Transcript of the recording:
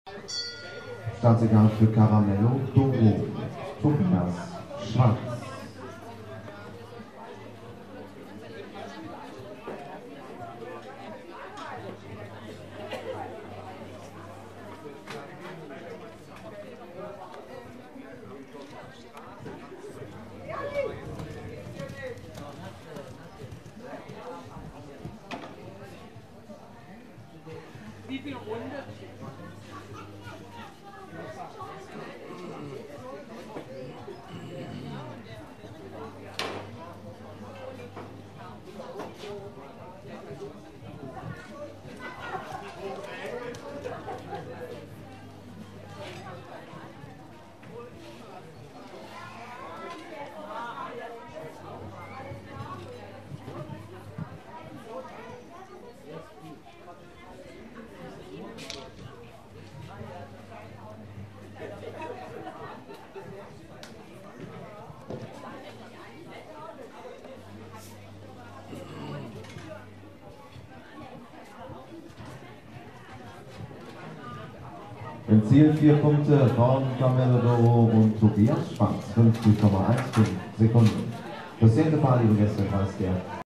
Startsignal für Caramello Doro, Tobias Schwarz. Wie viel Runde? Im Ziel 4 Punkte von Caramello Doro und Tobias Schwarz, 50,15 Sekunden. Das 10. Paar, liebe Gäste, war es der